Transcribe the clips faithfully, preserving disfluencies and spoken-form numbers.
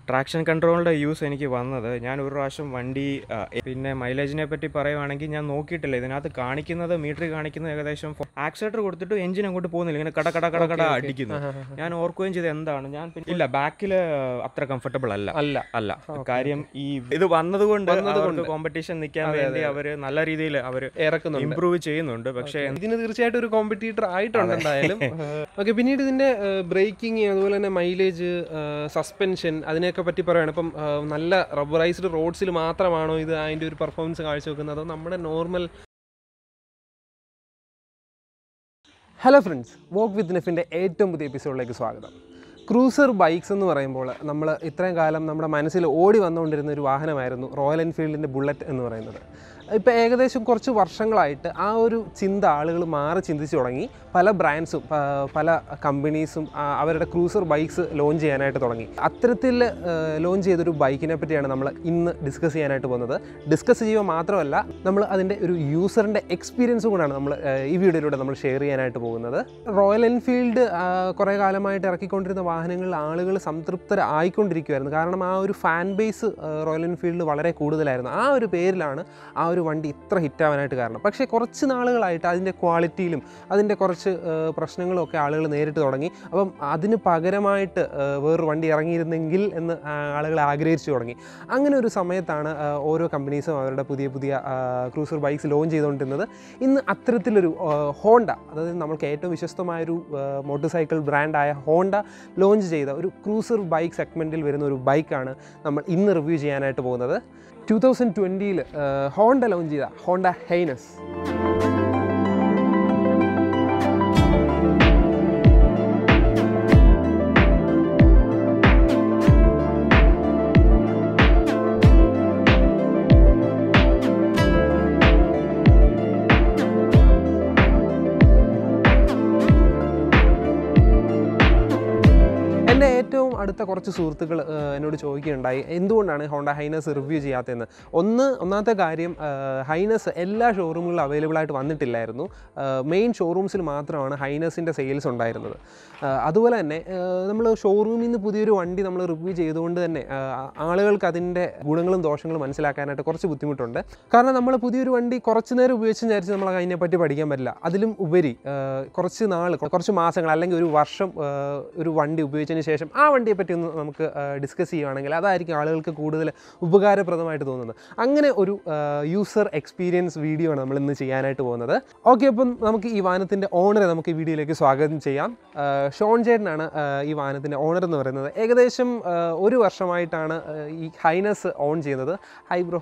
Traction കൺട്രോളിൻ്റെ use എനിക്ക് വന്നത് ഞാൻ ഒരു പ്രാവശ്യം വണ്ടി പിന്നെ മൈലേജിനെ പറ്റി പറയുവാണെങ്കിൽ ഞാൻ നോക്കിയിട്ടില്ല. ഇതിനകത്ത് കാണിക്കുന്നത് മീറ്റർ കാണിക്കുന്നത് ഏകദേശം ആക്സിലേറ്റർ കൊടുത്തിട്ട് എഞ്ചിൻ അങ്ങോട്ട് പോകുന്നില്ല, ഇങ്ങനെ കട കട കട കട അടിക്കുന്നു. ഞാൻ ഓർക്കുകയും ചെയ്ത് എന്താണ് ഞാൻ ഇല്ല ബാക്കിൽ അത്ര കംഫർട്ടബിൾ അല്ല അല്ല അല്ല കാര്യം ഈ ഇത് വന്നതുകൊണ്ട് കോമ്പറ്റീഷൻ നിൽക്കാൻ വേണ്ടി അവർ നല്ല രീതിയിൽ അവർ ഇറക്കുന്നുണ്ട്, ഇംപ്രൂവ് ചെയ്യുന്നുണ്ട്. പക്ഷേ ഇതിന് തീർച്ചയായിട്ടും ഒരു കോമ്പറ്റീറ്റർ ആയിട്ടുണ്ട് എന്തായാലും. ഓക്കെ, പിന്നീട് ഇതിന്റെ ബ്രേക്കിംഗ് അതുപോലെ തന്നെ മൈലേജ്, സസ്പെൻഷൻ അതിനെയൊക്കെ പറ്റി പറയുകയാണ്. ഇപ്പം നല്ല റബ്ബറൈസ്ഡ് റോഡ്സിൽ മാത്രമാണോ ഇത് അതിൻ്റെ ഒരു പെർഫോമൻസ് കാഴ്ചവെക്കുന്നത്, അതോ നമ്മുടെ normal? Hello friends, walk with നെഫിൻ്റെ ഏറ്റവും പുതിയ എപ്പിസോഡിലേക്ക് സ്വാഗതം. ക്രൂസർ ബൈക്സ് എന്ന് പറയുമ്പോൾ നമ്മൾ ഇത്രയും കാലം നമ്മുടെ മനസ്സിൽ ഓടി വന്നുകൊണ്ടിരുന്ന ഒരു വാഹനമായിരുന്നു റോയൽ എൻഫീൽഡിൻ്റെ ബുള്ളറ്റ് എന്ന് പറയുന്നത്. ഇപ്പോൾ ഏകദേശം കുറച്ച് വർഷങ്ങളായിട്ട് ആ ഒരു ചിന്ത ആളുകൾ മാറി ചിന്തിച്ചു തുടങ്ങി. പല ബ്രാൻഡ്സും പല കമ്പനീസും അവരുടെ ക്രൂസർ ബൈക്സ് ലോഞ്ച് ചെയ്യാനായിട്ട് തുടങ്ങി. അത്തരത്തിൽ ലോഞ്ച് ചെയ്തൊരു ബൈക്കിനെ പറ്റിയാണ് നമ്മൾ ഇന്ന് ഡിസ്കസ് ചെയ്യാനായിട്ട് പോകുന്നത്. ഡിസ്കസ് ചെയ്യുക മാത്രമല്ല, നമ്മൾ അതിൻ്റെ ഒരു യൂസറിൻ്റെ എക്സ്പീരിയൻസും കൂടാണ് നമ്മൾ ഈ വീഡിയോയിലൂടെ നമ്മൾ ഷെയർ ചെയ്യാനായിട്ട് പോകുന്നത്. റോയൽ എൻഫീൽഡ് കുറേ കാലമായിട്ട് ഇറക്കിക്കൊണ്ടിരുന്ന വാഹനങ്ങളിൽ ആളുകൾ സംതൃപ്തരായിക്കൊണ്ടിരിക്കുമായിരുന്നു. കാരണം ആ ഒരു ഫാൻ ബേസ് റോയൽ എൻഫീൽഡ് വളരെ കൂടുതലായിരുന്നു. ആ ഒരു പേരിലാണ് ആ ഒരു വണ്ടി ഇത്ര ഹിറ്റാവാനായിട്ട് കാരണം. പക്ഷേ കുറച്ച് നാളുകളായിട്ട് അതിൻ്റെ ക്വാളിറ്റിയിലും അതിൻ്റെ കുറച്ച് പ്രശ്നങ്ങളും ഒക്കെ ആളുകൾ നേരിട്ട് തുടങ്ങി. അപ്പം അതിന് പകരമായിട്ട് വേറൊരു വണ്ടി ഇറങ്ങിയിരുന്നെങ്കിൽ എന്ന് ആളുകൾ ആഗ്രഹിച്ചു തുടങ്ങി. അങ്ങനെ ഒരു സമയത്താണ് ഓരോ കമ്പനീസും അവരുടെ പുതിയ പുതിയ ക്രൂസർ ബൈക്സ് ലോഞ്ച് ചെയ്തുകൊണ്ടിരുന്നത്. ഇന്ന് അത്തരത്തിലൊരു ഹോണ്ട, അതായത് നമ്മൾക്ക് ഏറ്റവും വിശ്വസ്തമായൊരു മോട്ടോർ സൈക്കിൾ ബ്രാൻഡായ ഹോണ്ട ലോഞ്ച് ചെയ്ത ഒരു ക്രൂസർ ബൈക്ക് സെഗ്മെൻറ്റിൽ വരുന്ന ഒരു ബൈക്കാണ് നമ്മൾ ഇന്ന് റിവ്യൂ ചെയ്യാനായിട്ട് പോകുന്നത്. ടു തൗസൻഡ് ട്വൻറ്റിയിൽ ഹോണ്ട ലോഞ്ച് ചെയ്ത ഹോണ്ട ഹൈനസ്. എൻ്റെ ഏറ്റവും അടുത്ത കുറച്ച് സുഹൃത്തുക്കൾ എന്നോട് ചോദിക്കുകയുണ്ടായി എന്തുകൊണ്ടാണ് ഹോണ്ട ഹൈനസ് റിവ്യൂ ചെയ്യാത്തതെന്ന്. ഒന്ന് ഒന്നാമത്തെ കാര്യം, ഹൈനസ് എല്ലാ ഷോറൂമുകളിലും അവൈലബിൾ ആയിട്ട് വന്നിട്ടില്ലായിരുന്നു. മെയിൻ ഷോറൂംസിൽ മാത്രമാണ് ഹൈനസിൻ്റെ സെയിൽസ് ഉണ്ടായിരുന്നത്. അതുപോലെ തന്നെ നമ്മൾ ഷോറൂമിൽ നിന്ന് പുതിയൊരു വണ്ടി നമ്മൾ റിവ്യൂ ചെയ്തുകൊണ്ട് തന്നെ ആളുകൾക്ക് അതിൻ്റെ ഗുണങ്ങളും ദോഷങ്ങളും മനസ്സിലാക്കാനായിട്ട് കുറച്ച് ബുദ്ധിമുട്ടുണ്ട്. കാരണം നമ്മൾ പുതിയൊരു വണ്ടി കുറച്ച് നേരം ഉപയോഗിച്ച് വിചാരിച്ച് നമ്മൾ അതിനെപ്പറ്റി പഠിക്കാൻ പറ്റില്ല. അതിലും ഉപരി കുറച്ച് നാൾ, കുറച്ച് മാസങ്ങൾ അല്ലെങ്കിൽ ഒരു വർഷം ഒരു വണ്ടി ഉപയോഗിച്ചതിന് ശേഷം ആ വണ്ടിയെ പറ്റി ഒന്ന് നമുക്ക് ഡിസ്കസ് ചെയ്യുകയാണെങ്കിൽ അതായിരിക്കും ആളുകൾക്ക് കൂടുതൽ ഉപകാരപ്രദമായിട്ട് തോന്നുന്നത്. അങ്ങനെ ഒരു യൂസർ എക്സ്പീരിയൻസ് വീഡിയോ ആണ് നമ്മൾ ഇന്ന് ചെയ്യാനായിട്ട് പോകുന്നത്. ഓക്കെ, അപ്പം നമുക്ക് ഈ വാഹനത്തിൻ്റെ ഓണറെ നമുക്ക് ഈ വീഡിയോയിലേക്ക് സ്വാഗതം ചെയ്യാം. ഷോൺ ചേട്ടനാണ് ഈ വാഹനത്തിൻ്റെ ഓണർ എന്ന് പറയുന്നത്. ഏകദേശം ഒരു വർഷമായിട്ടാണ് ഈ ഹൈനസ് ഓൺ ചെയ്യുന്നത്. Hi bro.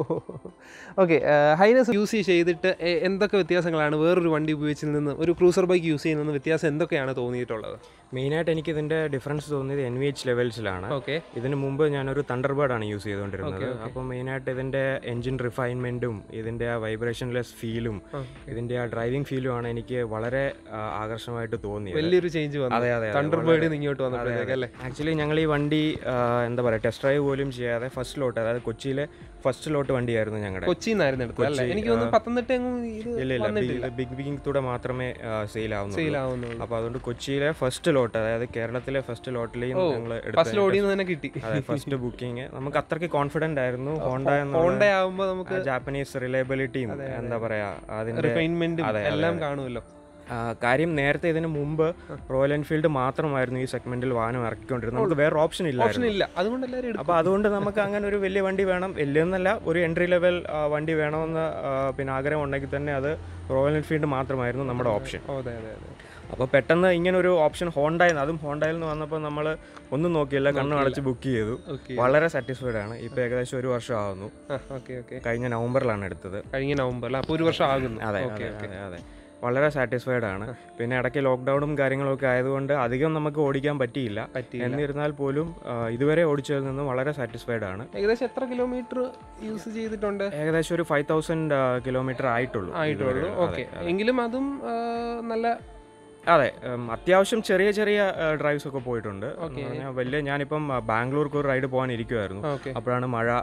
Okay, Highness use ചെയ്തിട്ട് എന്തൊക്കെ വ്യത്യാസങ്ങളാണ് വേറൊരു വണ്ടി ഉപയോഗിച്ചതിൽ നിന്ന്, ഒരു ക്രൂസർ ബൈക്ക് യൂസ് ചെയ്യുന്ന വ്യത്യാസം എന്തൊക്കെയാണ് തോന്നിയിട്ടുള്ളത്? മെയിനായിട്ട് എനിക്ക് ഇതിൻ്റെ ഡിഫറൻസ് തോന്നിയത് എൻ വി എച്ച് ലെവൽസിലാണ്. ഓക്കെ, ഇതിന് മുമ്പ് ഞാനൊരു തണ്ടർബേർഡാണ് യൂസ് ചെയ്തുകൊണ്ടിരുന്നത്. അപ്പോൾ മെയിനായിട്ട് ഇതിൻ്റെ എൻജിൻ റിഫൈൻമെൻറ്റും ഇതിൻ്റെ ആ വൈബ്രേഷൻലെസ് ഫീലും ഇതിൻ്റെ ആ ഡ്രൈവിംഗ് ഫീലും ആണ് എനിക്ക് വളരെ ആകർഷകമായിട്ട് തോന്നിയത്. വലിയൊരു ചേഞ്ച് വന്നു. അതെ അതെ, തണ്ടർബേർഡ് ഇങ്ങോട്ട് വന്നപ്പോഴത്തേക്കല്ലേ. ആക്ച്വലി ഞങ്ങൾ ഈ വണ്ടി എന്താ പറയുക ടെസ്റ്റ് ഡ്രൈവ് പോലും ചെയ്യാതെ ഫസ്റ്റ് ലോട്ട്, അതായത് കൊച്ചിയിലെ ഫസ്റ്റ് ലോട്ട് വണ്ടിയായിരുന്നു ഞങ്ങളുടെ. കൊച്ചിയിൽ നിന്നായിരുന്നു എടുത്തത്. എനിക്ക് തോന്നുന്നു പത്തനംതിട്ട ഇല്ല, ബിഗ് ബിഗിംഗ് മാത്രമേ സെയിൽ ആവുന്നുള്ളൂ. അപ്പോൾ അതുകൊണ്ട് കൊച്ചിയിലെ ഫസ്റ്റ് ലോട്ട്, അതായത് കേരളത്തിലെ ഫസ്റ്റ് ലോട്ടിലേയും ഞങ്ങൾ കിട്ടി. അതെ, ഫസ്റ്റ് ബുക്കിംഗ്. നമുക്ക് അത്രയ്ക്ക് കോൺഫിഡന്റ് ആയിരുന്നു. ഹോണ്ട ഹോണ്ട ആവുമ്പോൾ നമുക്ക് ജാപ്പനീസ് റിലയബിലിറ്റിയും എന്താ പറയാ അതിന്റെ റിഫൈൻമെന്റും എല്ലാം കാണുമല്ലോ. കാര്യം നേരത്തെ ഇതിന് മുമ്പ് റോയൽ എൻഫീൽഡ് മാത്രമായിരുന്നു ഈ സെഗ്മെന്റിൽ വാഹനം ഇറക്കിക്കൊണ്ടിരുന്നത്. നമുക്ക് വേറെ ഓപ്ഷൻ ഇല്ല. അപ്പോൾ അതുകൊണ്ട് നമുക്ക് അങ്ങനെ ഒരു വലിയ വണ്ടി വേണം, വലിയെന്നല്ല ഒരു എൻട്രി ലെവൽ വണ്ടി വേണമെന്ന് പിന്നെ ആഗ്രഹം ഉണ്ടെങ്കിൽ തന്നെ അത് റോയൽ എൻഫീൽഡ് മാത്രമായിരുന്നു നമ്മുടെ ഓപ്ഷൻ. അപ്പോൾ പെട്ടെന്ന് ഇങ്ങനെ ഒരു ഓപ്ഷൻ ഹോണ്ടയിൽ, അതും ഹോണ്ടയിൽ നിന്ന് വന്നപ്പോൾ നമ്മൾ ഒന്നും നോക്കിയില്ല, കണ്ണു അടച്ച് ബുക്ക് ചെയ്തു. വളരെ സാറ്റിസ്ഫൈഡ് ആണ്. ഇപ്പോൾ ഏകദേശം ഒരു വർഷം ആകുന്നു. കഴിഞ്ഞ നവംബറിലാണ് എടുത്തത്. കഴിഞ്ഞ നവംബറിൽ അപ്പോൾ ഒരു വർഷം ആകുന്നു. അതെ അതെ, വളരെ സാറ്റിസ്ഫൈഡ് ആണ്. പിന്നെ ഇടയ്ക്ക് ലോക്ക്ഡൗണും കാര്യങ്ങളൊക്കെ ആയതുകൊണ്ട് അധികം നമുക്ക് ഓടിക്കാൻ പറ്റിയില്ല. എന്നിരുന്നാൽ പോലും ഇതുവരെ ഓടിച്ചതിൽ നിന്ന് വളരെ സാറ്റിസ്ഫൈഡ് ആണ്. ഏകദേശം എത്ര കിലോമീറ്റർ യൂസ് ചെയ്തിട്ടുണ്ട്? ഏകദേശം ഒരു ഫൈവ് തൗസൻഡ് കിലോമീറ്റർ ആയിട്ടുള്ളൂ ആയിട്ടുള്ളൂ ഓക്കെ, എങ്കിലും അതും നല്ല അതെ അത്യാവശ്യം ചെറിയ ചെറിയ ഡ്രൈവ്സ് ഒക്കെ പോയിട്ടുണ്ട്. വലിയ ഞാനിപ്പം ബാംഗ്ലൂർക്ക് ഒരു റൈഡ് പോകാൻ ഇരിക്കുമായിരുന്നു. അപ്പോഴാണ് മഴ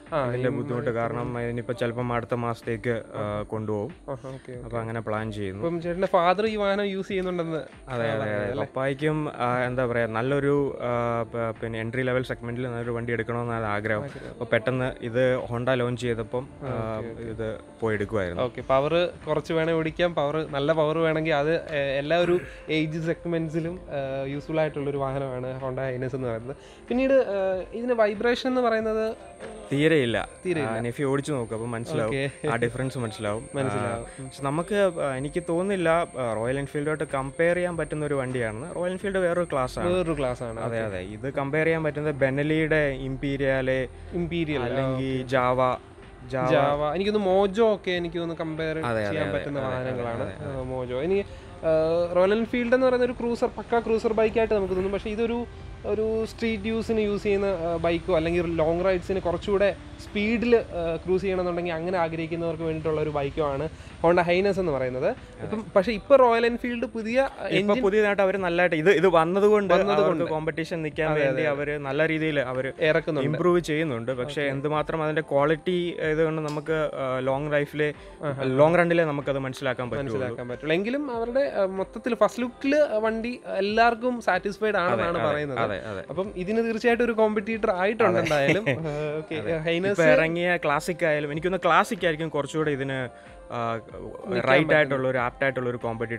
അതിന്റെ ബുദ്ധിമുട്ട് കാരണം ഇനിയിപ്പോൾ ചിലപ്പം അടുത്ത മാസത്തേക്ക് കൊണ്ടുപോകും. അപ്പോൾ അങ്ങനെ പ്ലാൻ ചെയ്യുന്നു. അപ്പം ചേട്ടൻ്റെ ഫാദർ ഈ വാഹനം യൂസ് ചെയ്യുന്നുണ്ടെന്ന്. അതെ അതെ അതെ. പപ്പായ്ക്കും എന്താ പറയുക നല്ലൊരു പിന്നെ എൻട്രി ലെവൽ സെഗ്മെന്റിൽ നല്ലൊരു വണ്ടി എടുക്കണമെന്നാണ് ആഗ്രഹം. അപ്പോൾ പെട്ടെന്ന് ഇത് ഹോണ്ട ലോഞ്ച് ചെയ്തപ്പം ഇത് പോയി എടുക്കുമായിരുന്നു. ഓക്കെ, പവർ കുറച്ച് വേണമെങ്കിൽ ഓടിക്കാം, പവർ നല്ല പവർ വേണമെങ്കിൽ അത് എല്ലാ ഒരു ഏജ് സെഗ്മെന്റ്സിലും യൂസ്ഫുൾ ആയിട്ടുള്ളൊരു വാഹനമാണ് ഹോണ്ട ഹൈനസ് എന്ന് പറയുന്നത്. പിന്നീട് ഇതിന് വൈബ്രേഷൻ എന്ന് പറയുന്നത് തീരെയില്ല. നെഫി ഓടിച്ചു നോക്കും, അപ്പോൾ മനസ്സിലാവും, ആ ഡിഫറൻസ് മനസ്സിലാവും മനസ്സിലാവും നമുക്ക്. എനിക്ക് തോന്നുന്നില്ല റോയൽ എൻഫീൽഡുമായിട്ട് കമ്പയർ ചെയ്യാൻ പറ്റുന്ന ഒരു വണ്ടിയാണ്. റോയൽ എൻഫീൽഡ് വേറൊരു ക്ലാസ് ആണ്, വേറൊരു ക്ലാസ് ആണ്. അതെ അതെ. ഇത് കമ്പയർ ചെയ്യാൻ പറ്റുന്നത് ബെനലിയുടെ ഇമ്പീരിയല് ഇമ്പീരിയൽ അല്ലെങ്കിൽ ജാവ ജാവ എനിക്കൊന്ന് മോജോ ഒക്കെ എനിക്ക് ഒന്ന് കമ്പയർ ചെയ്യാൻ പറ്റുന്ന വാഹനങ്ങളാണ് മോജോ. ഇനി റോയൽ എൻഫീൽഡ് എന്ന് പറയുന്ന ഒരു ക്രൂസർ, പക്ക ക്രൂസർ ബൈക്കായിട്ട് നമുക്ക് തോന്നും. പക്ഷേ ഇതൊരു ഒരു സ്ട്രീറ്റ് യൂസിന് യൂസ് ചെയ്യുന്ന ബൈക്കോ അല്ലെങ്കിൽ ലോങ് റൈഡ്സിന് കുറച്ചുകൂടെ സ്പീഡിൽ ക്രൂസ് ചെയ്യണമെന്നുണ്ടെങ്കിൽ അങ്ങനെ ആഗ്രഹിക്കുന്നവർക്ക് വേണ്ടിയിട്ടുള്ള ഒരു ബൈക്കോ ആണ് ഹോണ്ട ഹൈനസ് എന്ന് പറയുന്നത്. ഇപ്പം പക്ഷേ ഇപ്പോൾ റോയൽ എൻഫീൽഡ് പുതിയ പുതിയതായിട്ട് അവർ നല്ലതായിട്ട് ഇത് ഇത് വന്നതുകൊണ്ട് കോമ്പറ്റീഷൻ നിൽക്കാൻ വേണ്ടി അവർ നല്ല രീതിയിൽ അവർ ഇറക്കുന്നുണ്ട്, ഇംപ്രൂവ് ചെയ്യുന്നുണ്ട്. പക്ഷേ എന്തുമാത്രം അതിന്റെ ക്വാളിറ്റി ഇതുകൊണ്ട് നമുക്ക് ലോങ് ലൈഫിലെ ലോങ് റണ്ണിലെ നമുക്കത് മനസ്സിലാക്കാൻ മനസ്സിലാക്കാൻ പറ്റുള്ളൂ. എങ്കിലും അവരുടെ മൊത്തത്തിൽ ഫസ്റ്റ് ലുക്കിൽ വണ്ടി എല്ലാവർക്കും സാറ്റിസ്ഫൈഡ് ആണെന്നാണ് പറയുന്നത്. അപ്പം ഇതിന് തീർച്ചയായിട്ടും ഒരു കോമ്പറ്റീറ്റർ ആയിട്ടുണ്ട് എന്തായാലും. ഇറങ്ങിയ ക്ലാസിക് ആയാലും എനിക്കൊന്ന് ക്ലാസിക് ആയിരിക്കും കുറച്ചുകൂടെ ഇതിന് റൈറ്റ് ആയിട്ടുള്ള ഒരു ആപ്റ്റ് ആയിട്ടുള്ള ഒരു കോമ്പറ്റീറ്റർ.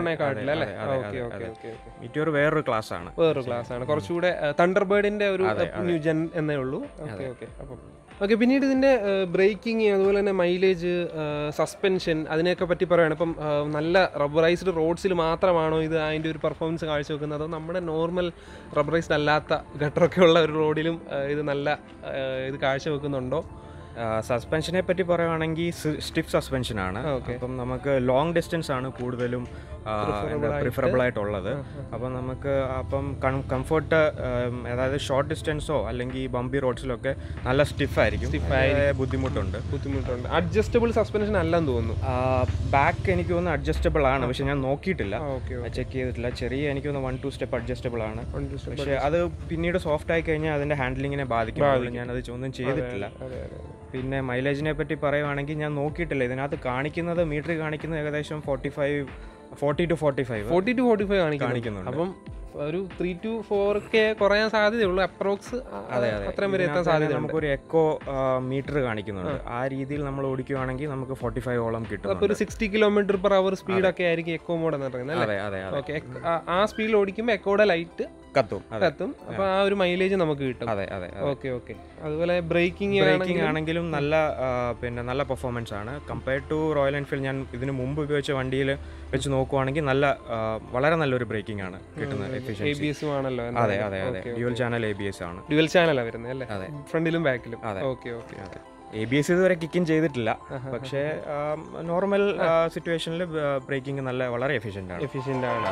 മെറ്റിയോർ വേറൊരു ക്ലാസ് ആണ്, വേറൊരു ക്ലാസ് ആണ് കുറച്ചുകൂടെ തണ്ടർബേർഡിന്റെ ഒരു ന്യൂ ജെൻ എന്നേ ഉള്ളൂ. ഓക്കെ ഓക്കെ അപ്പം ഓക്കെ. പിന്നീട് ഇതിൻ്റെ ബ്രേക്കിങ്, അതുപോലെ തന്നെ മൈലേജ്, സസ്പെൻഷൻ, അതിനെയൊക്കെ പറ്റി പറയുകയാണ്. ഇപ്പം നല്ല റബ്ബറൈസ്ഡ് റോഡ്സിൽ മാത്രമാണോ ഇത് അതിൻ്റെ ഒരു പെർഫോമൻസ് കാഴ്ചവെക്കുന്നത്, അതോ നമ്മുടെ നോർമൽ റബ്ബറൈസ്ഡ് അല്ലാത്ത ഗട്ടറൊക്കെ ഉള്ള ഒരു റോഡിലും ഇത് നല്ല ഇത് കാഴ്ചവെക്കുന്നുണ്ടോ? സസ്പെൻഷനെ പറ്റി പറയുകയാണെങ്കിൽ സ്റ്റിഫ് സസ്പെൻഷനാണ്. അപ്പം നമുക്ക് ലോങ് ഡിസ്റ്റൻസ് ആണ് കൂടുതലും പ്രിഫറബിൾ ആയിട്ടുള്ളത്. അപ്പം നമുക്ക് അപ്പം കംഫർട്ട്, അതായത് ഷോർട്ട് ഡിസ്റ്റൻസോ അല്ലെങ്കിൽ ബംബി റോഡ്സിലൊക്കെ നല്ല സ്റ്റിഫ് ആയിരിക്കും, ബുദ്ധിമുട്ടുണ്ട് ബുദ്ധിമുട്ടുണ്ട് അഡ്ജസ്റ്റബിൾ സസ്പെൻഷൻ അല്ലെന്ന് തോന്നുന്നു. ബാക്ക് എനിക്ക് തോന്നുന്നു അഡ്ജസ്റ്റബിൾ ആണ്, പക്ഷെ ഞാൻ നോക്കിയിട്ടില്ല, ചെക്ക് ചെയ്തിട്ടില്ല. ചെറിയ എനിക്ക് തോന്നുന്നു വൺ ടു സ്റ്റെപ്പ് അഡ്ജസ്റ്റബിൾ ആണ്, പക്ഷേ അത് പിന്നീട് സോഫ്റ്റ് ആയി കഴിഞ്ഞാൽ അതിൻ്റെ ഹാൻഡ്ലിങ്ങിനെ ബാധിക്കും. ഞാനത് ഒന്നും ചെയ്തിട്ടില്ല. പിന്നെ മൈലേജിനെ പറ്റി പറയുവാണെങ്കിൽ ഞാൻ നോക്കിയിട്ടില്ല. ഇതിനകത്ത് കാണിക്കുന്നത് മീറ്റർ കാണിക്കുന്നത് ഏകദേശം forty five forty two forty five forty two forty five കാണിക്കുന്നുണ്ട്. അപ്പം ഒരു ത്രീ ടു ഫോർ കെ കുറയാൻ സാധ്യതയുള്ളൂ, അപ്രോക്സ് അത്രയും വരെ എത്താൻ സാധ്യത. നമുക്കൊരു എക്കോ മീറ്റർ കാണിക്കുന്നുണ്ട്, ആ രീതിയിൽ നമ്മൾ ഓടിക്കുവാണെങ്കിൽ നമുക്ക് ഫോർട്ടി ഫൈവ് ഓളം കിട്ടും. അപ്പോൾ ഒരു സിക്സ്റ്റി കിലോമീറ്റർ പെർ അവർ സ്പീഡൊക്കെ ആയിരിക്കും എക്കോ മോഡ് എന്ന് പറയുന്നത്. അതെ അതെ. ഓക്കെ, ആ സ്പീഡിൽ ഓടിക്കുമ്പോൾ എക്കോയുടെ ലൈറ്റ് കത്തും കത്തും അപ്പോൾ ആ ഒരു മൈലേജ് നമുക്ക് കിട്ടും. അതെ അതെ. Okay okay. അതുപോലെ ബ്രേക്കിംഗ് ബ്രേക്കിംഗ് ആണെങ്കിലും നല്ല പിന്നെ നല്ല പെർഫോമൻസ് ആണ് കമ്പയർഡ് ടു റോയൽ എൻഫീൽഡ്. ഞാൻ ഇതിന് മുമ്പ് ഉപയോഗിച്ച വണ്ടിയിൽ വെച്ച് നോക്കുവാണെങ്കിൽ നല്ല വളരെ നല്ലൊരു ബ്രേക്കിംഗ് ആണ് കിട്ടുന്നത്. എ ബി എസും ആണല്ലോ. അതെ അതെ അതെ. Dual channel A B S ആണ്. ഡ്യുവൽ ചാനലാണ് വരുന്നത് അല്ലേ? അതെ, ഫ്രണ്ടിലും ബാക്കിലും. അതെ. Okay okay. A B S ഇതുവരെ കിക്കിൻ ചെയ്തിട്ടില്ല, പക്ഷേ നോർമൽ സിറ്റുവേഷനിൽ ബ്രേക്കിംഗ് നല്ല വളരെ എഫിഷ്യൻ്റ് ആണ് എഫിഷ്യൻ്റ് ആണ്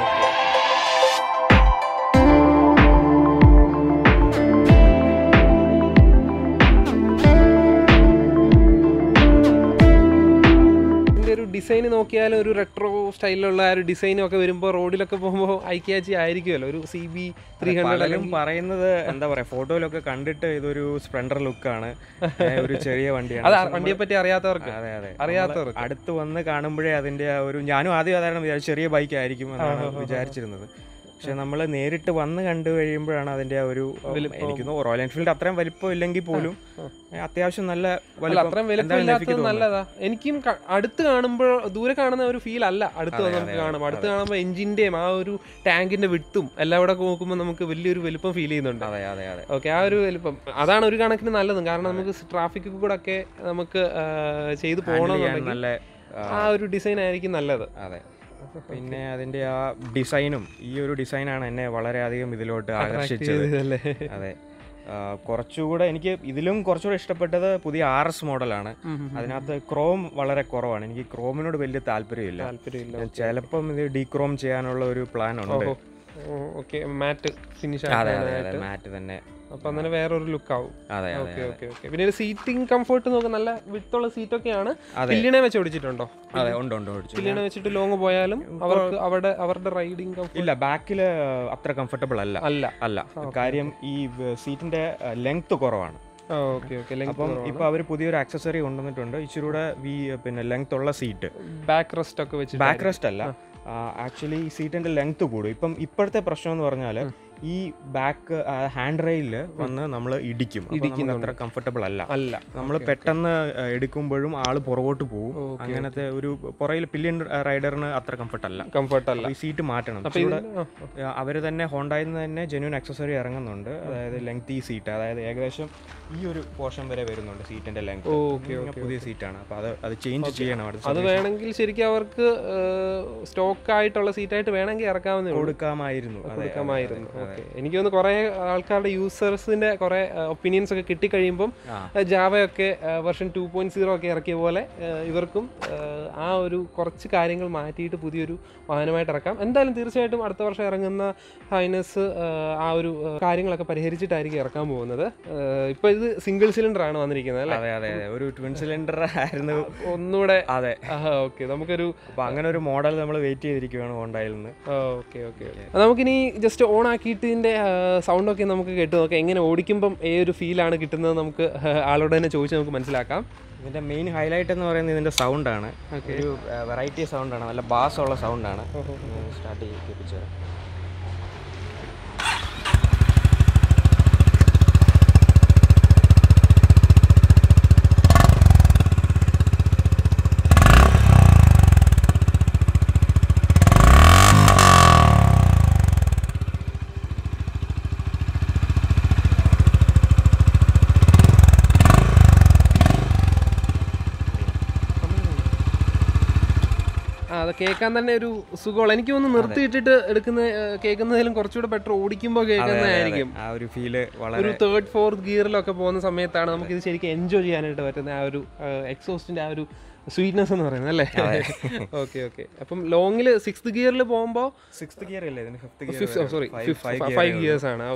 ഡിസൈൻ നോക്കിയാലും ഒരു റെട്രോ സ്റ്റൈലിലുള്ള ഒരു ഡിസൈനും ഒക്കെ വരുമ്പോൾ റോഡിലൊക്കെ പോകുമ്പോൾ ഐക്യാച്ചി ആയിരിക്കുമല്ലോ. ഒരു സി ബി ത്രീ ഹൺഡ്രഡ് പറയുന്നത് എന്താ പറയാ, ഫോട്ടോയിലൊക്കെ കണ്ടിട്ട് ഇതൊരു സ്പ്ലെൻഡർ ലുക്കാണ്, ഒരു ചെറിയ വണ്ടിയാണ്. അതാ വണ്ടിയെ പറ്റി അറിയാത്തവർക്ക്. അതെ അതെ. അറിയാത്തവർക്ക് അടുത്ത് വന്ന് കാണുമ്പോഴേ അതിന്റെ ഒരു, ഞാനും ആദ്യം സാധാരണ ചെറിയ ബൈക്ക് ആയിരിക്കും എന്നാണ് വിചാരിച്ചിരുന്നത്. പക്ഷെ നമ്മൾ നേരിട്ട് വന്ന് കണ്ടു കഴിയുമ്പോഴാണ് അതിന്റെ ഒരു, എനിക്ക് റോയൽ എൻഫീൽഡ് അത്രയും വലിപ്പം ഇല്ലെങ്കിൽ പോലും അത്യാവശ്യം നല്ല അത്രയും വലിപ്പമില്ലാത്തത് നല്ലതാ. എനിക്കും അടുത്ത് കാണുമ്പോൾ, ദൂരെ കാണുന്ന ഒരു ഫീൽ അല്ല അടുത്ത് വന്ന് നമുക്ക് കാണുമ്പോൾ. അടുത്ത് കാണുമ്പോൾ എഞ്ചിന്റെയും ആ ഒരു ടാങ്കിന്റെ വിട്ടും എല്ലാം കൂടെ നോക്കുമ്പോൾ നമുക്ക് വലിയൊരു വലിപ്പം ഫീൽ ചെയ്യുന്നുണ്ട്. ഓക്കെ, ആ ഒരു വലിപ്പം അതാണ് ഒരു കണക്കിന് നല്ലതും. കാരണം നമുക്ക് ട്രാഫിക് കൂടെ ഒക്കെ നമുക്ക് ചെയ്തു പോകണമെന്നുണ്ടെങ്കിൽ ആ ഒരു ഡിസൈൻ ആയിരിക്കും നല്ലത്. അതെ. പിന്നെ അതിന്റെ ആ ഡിസൈനും, ഈ ഒരു ഡിസൈനാണ് എന്നെ വളരെയധികം ഇതിലോട്ട് ആകർഷിച്ചത്. അതെ, കുറച്ചുകൂടെ എനിക്ക് ഇതിലും കുറച്ചുകൂടെ ഇഷ്ടപ്പെട്ടത് പുതിയ ആർ എസ് മോഡലാണ്. അതിനകത്ത് ക്രോം വളരെ കുറവാണ്. എനിക്ക് ക്രോമിനോട് വലിയ താല്പര്യമില്ല. ചിലപ്പം ഇത് ഡീക്രോം ചെയ്യാനുള്ള ഒരു പ്ലാൻ ഉണ്ട്. മാറ്റ് ഫിനിഷ് മാറ്റ് തന്നെ. അപ്പൊ അങ്ങനെ വേറൊരു ലുക്ക് ആവും. അതെ. Okay okay okay. പിന്നെ സീറ്റിംഗ് കംഫർട്ട് നോക്കാൻ നല്ല വിട്ടുള്ള സീറ്റൊക്കെയാണ്. പില്ലിനെ വെച്ച് ഓടിച്ചിട്ടുണ്ടോ? അതെ, ഉണ്ട് ഉണ്ട്. പില്ലിനെ വെച്ചിട്ട് ലോങ് പോയാലും അവർക്ക് അവരുടെ അവരുടെ റൈഡിംഗ് കംഫർട്ട് ഇല്ല, ബാക്കില് അത്ര കംഫർട്ടബിൾ അല്ല. അല്ല അല്ല കാര്യം ഈ സീറ്റിന്റെ ലെങ്ത് കുറവാണ്. Okay okay. അപ്പം ഇപ്പോൾ അവർ പുതിയൊരു ആക്സസറി കൊണ്ടുവന്നിട്ടുണ്ട്, ഇച്ചിരി കൂടെ വി പിന്നെ ലെങ്ത് ഉള്ള സീറ്റ്. ബാക്ക് റെസ്റ്റ് ഒക്കെ വെച്ച്? ബാക്ക് റെസ്റ്റ് അല്ല, ആക്ച്വലി ഈ സീറ്റിന്റെ ലെങ്ത് കൂടും. ഇപ്പം ഇപ്പോഴത്തെ പ്രശ്നം എന്ന് പറഞ്ഞാൽ ഈ ബാക്ക് ഹാൻഡ് റെയിലിൽ വന്ന് നമ്മൾ ഇടിക്കും, ഇടിക്കും അത്ര കംഫർട്ടബിൾ അല്ല അല്ല നമ്മൾ പെട്ടെന്ന് എടുക്കുമ്പോഴും ആള് പുറകോട്ട് പോകും. അങ്ങനത്തെ ഒരു പുറകിൽ പില്ലിയൻ റൈഡറിന് അത്ര കംഫർട്ട് അല്ല കംഫർട്ട് അല്ല ഈ സീറ്റ് മാറ്റണം. അവർ തന്നെ ഹോണ്ടായിൽ നിന്ന് തന്നെ ജെന്യൂൻ ആക്സസറി ഇറങ്ങുന്നുണ്ട്, അതായത് ലെങ്ത് ഈ സീറ്റ്, അതായത് ഏകദേശം ഈ ഒരു പോർഷൻ വരെ വരുന്നുണ്ട് സീറ്റിന്റെ ലെങ്ത്. പുതിയ സീറ്റാണ്, അപ്പോൾ അത് അത് ചേഞ്ച് ചെയ്യണം. അത് വേണമെങ്കിൽ ശരിക്കും അവർക്ക് സ്റ്റോക്ക് ആയിട്ടുള്ള സീറ്റായിട്ട് വേണമെങ്കിൽ ഇറക്കാവുന്ന കൊടുക്കാമായിരുന്നു കൊടുക്കാമായിരുന്നു എനിക്ക് തോന്നുന്നു. കുറേ ആൾക്കാരുടെ യൂസേഴ്സിന്റെ കുറെ ഒപ്പീനിയൻസ് ഒക്കെ കിട്ടിക്കഴിയുമ്പം ജാവയൊക്കെ വെർഷൻ ടു പോയിന്റ് സീറോ ഒക്കെ ഇറക്കിയ പോലെ ഇവർക്കും ആ ഒരു കുറച്ച് കാര്യങ്ങൾ മാറ്റിയിട്ട് പുതിയൊരു വാഹനമായിട്ട് ഇറക്കാം. എന്തായാലും തീർച്ചയായിട്ടും അടുത്ത വർഷം ഇറങ്ങുന്ന ഹൈനസ് ആ ഒരു കാര്യങ്ങളൊക്കെ പരിഹരിച്ചിട്ടായിരിക്കും ഇറക്കാൻ പോകുന്നത്. ഇപ്പൊ ഇത് സിംഗിൾ സിലിണ്ടർ ആണ് വന്നിരിക്കുന്നത് അല്ലേ? അതെ അതെ, ഒരു ട്വിൻ സിലിണ്ടർ ആയിരുന്നു ഒന്നുകൂടെ. അതെ ഓക്കെ, നമുക്കൊരു അങ്ങനെ ഒരു മോഡൽ നമ്മൾ വെയിറ്റ് ചെയ്തിരിക്കുകയാണ് ഹോണ്ടായിൽ നിന്ന്. Okay okay. നമുക്കിനി ജസ്റ്റ് ഓൺ ആക്കിയിട്ടിൻ്റെ സൗണ്ടൊക്കെ നമുക്ക് കേട്ട് നോക്കാം, എങ്ങനെ ഓടിക്കുമ്പം ഏ ഒരു ഫീലാണ് കിട്ടുന്നത് നമുക്ക് ആളോട് തന്നെ ചോദിച്ച് നമുക്ക് മനസ്സിലാക്കാം. ഇതിൻ്റെ മെയിൻ ഹൈലൈറ്റ് എന്ന് പറയുന്നത് ഇതിൻ്റെ സൗണ്ടാണ്. ഒരു വെറൈറ്റി സൗണ്ടാണ്, നല്ല ബാസ് ഉള്ള സൗണ്ടാണ്. സ്റ്റാർട്ട് ചെയ്യിപ്പിച്ചു തരാം. അത് കേൾക്കാൻ തന്നെ ഒരു സുഖമുള്ള, എനിക്ക് തോന്നുന്നു നിർത്തിയിട്ടിട്ട് എടുക്കുന്ന കേൾക്കുന്നതിലും കുറച്ചുകൂടെ ബെറ്റർ ഓടിക്കുമ്പോൾ കേൾക്കുന്നതായിരിക്കും. ആ ഒരു ഫീല് ഒരു തേർഡ് ഫോർത്ത് ഗിയറിലൊക്കെ പോകുന്ന സമയത്താണ് നമുക്ക് ഇത് ശരിക്കും എൻജോയ് ചെയ്യാനായിട്ട് പറ്റുന്ന ആ ഒരു എക്സോസ്റ്റിന്റെ ആ ഒരു സ്വീറ്റ്നെസ് എന്ന് പറയുന്നത് അല്ലേ? Okay okay. അപ്പം ലോങ്ങിൽ സിക്സ്ത് ഗിയറിൽ പോകുമ്പോൾ സിക്സ്ത് ഗിയർ അല്ലേ സോറി ഫൈവ് ഗിയേഴ്സ് ആണ്.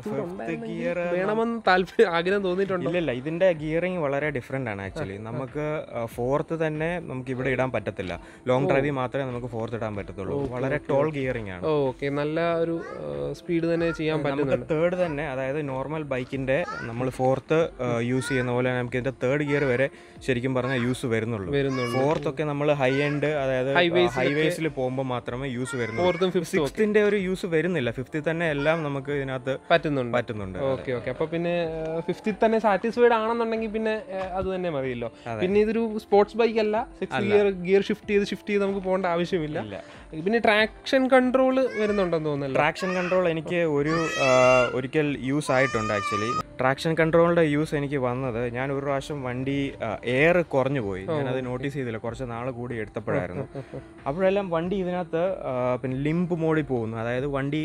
ഗിയർ വേണമെന്ന് താല്പര്യം ആഗ്രഹം തോന്നിയിട്ടുണ്ടോ? ഇല്ല, ഇതിന്റെ ഗിയറിംഗ് വളരെ ഡിഫറെന്റ് ആണ് ആക്ച്വലി. നമുക്ക് ഫോർത്ത് തന്നെ നമുക്ക് ഇവിടെ ഇടാൻ പറ്റത്തില്ല, ലോങ് ഡ്രൈവിൽ മാത്രമേ നമുക്ക് ഫോർത്ത് ഇടാൻ പറ്റത്തുള്ളൂ. വളരെ ടോൾ ഗിയറിംഗ് ആണ്. ഓക്കെ, നല്ല ഒരു സ്പീഡ് തന്നെ ചെയ്യാൻ പറ്റും. തേർഡ് തന്നെ, അതായത് നോർമൽ ബൈക്കിന്റെ നമ്മൾ ഫോർത്ത് യൂസ് ചെയ്യുന്ന പോലെ നമുക്ക് ഇതിന്റെ തേർഡ് ഗിയർ വരെ ശരിക്കും പറഞ്ഞാൽ യൂസ് വരുന്നുള്ളൂ. ഫോർത്ത് ഒക്കെ നമ്മൾ ഹൈ എൻഡ്, അതായത് ഹൈവേസിൽ പോകുമ്പോൾ മാത്രമേ യൂസ് വരുന്നുള്ളൂ. സിക്സ്ത്തിന്റെ ഒരു യൂസ് വരുന്നില്ല, ഫിഫ്ത്തിൽ തന്നെ എല്ലാം നമുക്ക് ഇതിനകത്ത് പറ്റുന്നുണ്ട് പറ്റുന്നുണ്ട് ഓക്കെ ഓക്കെ. അപ്പൊ പിന്നെ ഫിഫ്ത്തിൽ തന്നെ സാറ്റിസ്ഫൈഡ് ആണെന്നുണ്ടെങ്കിൽ പിന്നെ അത് തന്നെ മതിയല്ലോ. പിന്നെ ഇതൊരു സ്പോർട്സ് ബൈക്ക് അല്ല, സിക്സ് ഗിയർ ഗിയർ ഷിഫ്റ്റ് ചെയ്ത് ഷിഫ്റ്റ് ചെയ്ത് നമുക്ക് പോകേണ്ട ആവശ്യമില്ല. പിന്നെ ട്രാക്ഷൻ കൺട്രോൾ വരുന്നുണ്ടെന്ന് തോന്നുന്നില്ല. ട്രാക്ഷൻ കൺട്രോൾ എനിക്ക് ഒരു ഒരിക്കൽ യൂസ് ആയിട്ടുണ്ട് ആക്ച്വലി. ട്രാക്ഷൻ കൺട്രോളിന്റെ യൂസ് എനിക്ക് വന്നത്, ഞാൻ ഒരു പ്രാവശ്യം വണ്ടി എയർ കുറഞ്ഞു പോയി, ഞാനത് നോട്ടീസ് ചെയ്തില്ല, കുറച്ച് നാൾ കൂടി എടുത്തപ്പോഴായിരുന്നു. അപ്പോഴെല്ലാം വണ്ടി ഇതിനകത്ത് പിന്നെ ലിംബ് മോഡിൽ പോകുന്നു, അതായത് വണ്ടി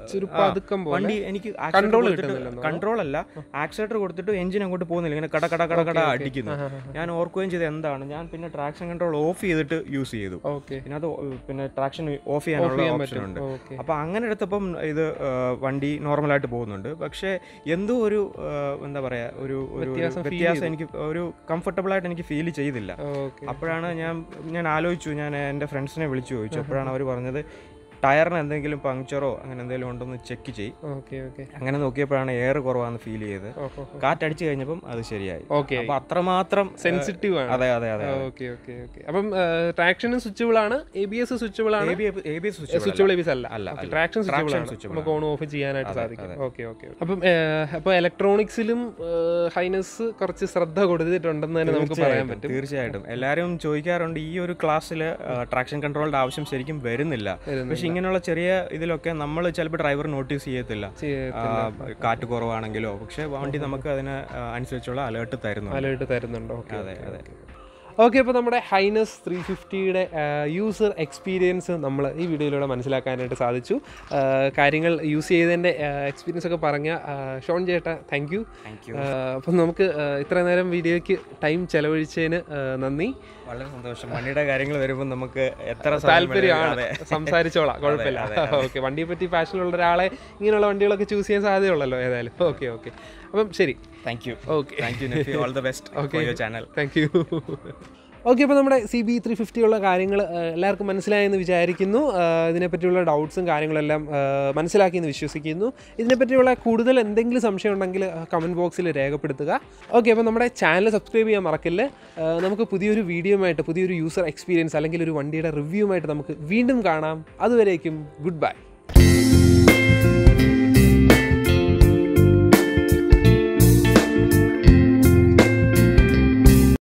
വണ്ടി എനിക്ക് കൺട്രോൾ അല്ല, ആക്സിലേറ്റർ കൊടുത്തിട്ട് എഞ്ചിൻ അങ്ങോട്ട് പോകുന്നില്ല, ഇങ്ങനെ കട കട കട കട അടിക്കുന്നു. ഞാൻ ഓർക്കുകയും ചെയ്ത് എന്താണ്, ഞാൻ പിന്നെ ട്രാക്ഷൻ കൺട്രോൾ ഓഫ് ചെയ്തിട്ട് യൂസ് ചെയ്തു. ഇതിനകത്ത് പിന്നെ ട്രാക്ഷൻ ഓഫ് ചെയ്യാനുള്ള ഓപ്ഷൻ ഉണ്ട്. അപ്പൊ അങ്ങനെ എടുത്തപ്പം ഇത് വണ്ടി നോർമലായിട്ട് പോകുന്നുണ്ട്. പക്ഷെ എന്തോ ഒരു എന്താ പറയാ ഒരു വ്യത്യാസം എനിക്ക് ഒരു കംഫർട്ടബിൾ ആയിട്ട് എനിക്ക് ഫീൽ ചെയ്തില്ല. അപ്പോഴാണ് ഞാൻ ഞാൻ ആലോചിച്ചു, ഞാൻ എൻ്റെ ഫ്രണ്ട്സിനെ വിളിച്ചു ചോദിച്ചു. അപ്പോഴാണ് അവർ പറഞ്ഞത് ടയറിന് എന്തെങ്കിലും പങ്ക്ചറോ അങ്ങനെ എന്തെങ്കിലും ഉണ്ടോന്ന് ചെക്ക് ചെയ്യും. അങ്ങനെ നോക്കിയപ്പോഴാണ് എയർ കുറവാന്ന് ഫീൽ ചെയ്ത്, കാറ്റടിച്ചു കഴിഞ്ഞപ്പം അത് ശരിയായി. അപ്പൊ അത്രമാത്രം സെൻസിറ്റീവ് ആണ്. അതെ അതെ അതെ. അപ്പം ട്രാക്ഷനും സ്വിച്ചബിൾ ആണ്, എ ബി എസ് സ്വിച്ചബിൾ ആണ്. സ്വിച്ചബിൾ എ ബി എസ് അല്ല അല്ല ട്രാക്ഷൻ സ്വിച്ചബിൾ ആണ്, നമുക്ക് ഓൺ ഓഫ് ചെയ്യാനായിട്ട് സാധിക്കും. Okay okay. അപ്പം അപ്പോൾ ഇലക്ട്രോണിക്സിലും ഹൈനസ് കുറച്ച് ശ്രദ്ധ കൊടുത്തിട്ടുണ്ടെന്ന് തന്നെ നമുക്ക് പറയാൻ പറ്റും. തീർച്ചയായിട്ടും എല്ലാവരും ചോദിക്കാറുണ്ട്, ഈ ഒരു ക്ലാസ്സിൽ ട്രാക്ഷൻ കൺട്രോളിന്റെ ആവശ്യം ശരിക്കും വരുന്നില്ല. പക്ഷെ ഇങ്ങനെയുള്ള ചെറിയ ഇതിലൊക്കെ നമ്മൾ ചിലപ്പോൾ ഡ്രൈവർ നോട്ടീസ് ചെയ്യത്തില്ല, കാറ്റ് കുറവാണെങ്കിലോ. പക്ഷെ വണ്ടി നമുക്ക് അതിന് അനുസരിച്ചുള്ള അലേർട്ട് തരുന്നു അലേർട്ട് തരുന്നുണ്ടോ? അതെ അതെ. ഓക്കെ, അപ്പോൾ നമ്മുടെ ഹൈനസ് ത്രീ ഫിഫ്റ്റിയുടെ യൂസർ എക്സ്പീരിയൻസ് നമ്മൾ ഈ വീഡിയോയിലൂടെ മനസ്സിലാക്കാനായിട്ട് സാധിച്ചു. കാര്യങ്ങൾ യൂസ് ചെയ്തതിൻ്റെ എക്സ്പീരിയൻസ് ഒക്കെ പറഞ്ഞ ഷോൺ ചേട്ടാ താങ്ക് യു. അപ്പം നമുക്ക് ഇത്ര നേരം വീഡിയോയ്ക്ക് ടൈം ചെലവഴിച്ചതിന് നന്ദി. വളരെ സന്തോഷം. വണ്ടിയുടെ കാര്യങ്ങൾ വരുമ്പോൾ നമുക്ക് എത്ര താല്പര്യമാണ്, സംസാരിച്ചോളാം, കുഴപ്പമില്ല. ഓക്കെ, വണ്ടിയെ പറ്റി പാഷനുള്ള ഒരാളെ ഇങ്ങനെയുള്ള വണ്ടികളൊക്കെ ചൂസ് ചെയ്യാൻ സാധ്യതയുള്ളല്ലോ ഏതായാലും. ഓക്കെ ഓക്കെ, അപ്പം ശരി, thank you. Okay, thank you Nefi, all the best for your channel. Thank you. Okay, അപ്പോൾ നമ്മുടെ സി ബി ത്രീ ഫിഫ്റ്റിയുള്ള കാര്യങ്ങൾ എല്ലാവർക്കും മനസ്സിലായെന്ന് വിചാരിക്കുന്നു. ഇതിനെപ്പറ്റിയുള്ള ഡൗട്ട്സും കാര്യങ്ങളെല്ലാം മനസ്സിലാക്കിയെന്ന് വിശ്വസിക്കുന്നു. ഇതിനെപ്പറ്റിയുള്ള കൂടുതൽ എന്തെങ്കിലും സംശയം ഉണ്ടെങ്കിൽ കമൻറ്റ് ബോക്സിൽ രേഖപ്പെടുത്തുക. ഓക്കെ, അപ്പോൾ നമ്മുടെ ചാനൽ സബ്സ്ക്രൈബ് ചെയ്യാൻ മറക്കില്ല. നമുക്ക് പുതിയൊരു വീഡിയോയുമായിട്ട്, പുതിയൊരു യൂസർ എക്സ്പീരിയൻസ് അല്ലെങ്കിൽ ഒരു വണ്ടിയുടെ റിവ്യൂമായിട്ട് നമുക്ക് വീണ്ടും കാണാം. അതുവരേക്കും ഗുഡ് ബൈ.